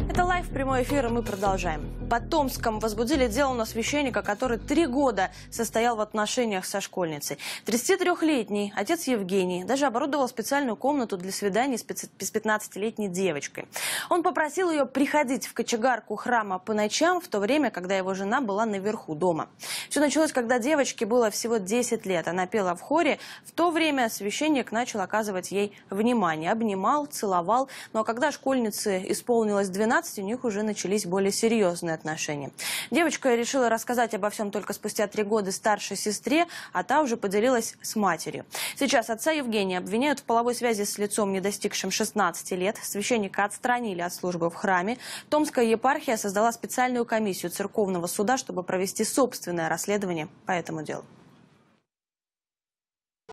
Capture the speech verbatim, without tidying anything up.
Это лайв, прямой эфир, и мы продолжаем. Под Томском возбудили дело на священника, который три года состоял в отношениях со школьницей. тридцатитрёхлетний отец Евгений даже оборудовал специальную комнату для свиданий с пятнадцатилетней девочкой. Он попросил ее приходить в кочегарку храма по ночам, в то время, когда его жена была наверху дома. Все началось, когда девочке было всего десять лет. Она пела в хоре. В то время священник начал оказывать ей внимание. Обнимал, целовал. Ну а когда школьнице исполнилось двенадцать, у них уже начались более серьезные отношения. Девочка решила рассказать обо всем только спустя три года старшей сестре, а та уже поделилась с матерью. Сейчас отца Евгения обвиняют в половой связи с лицом, не достигшим шестнадцати лет. Священника отстранили от службы в храме. Томская епархия создала специальную комиссию церковного суда, чтобы провести собственное расследование по этому делу.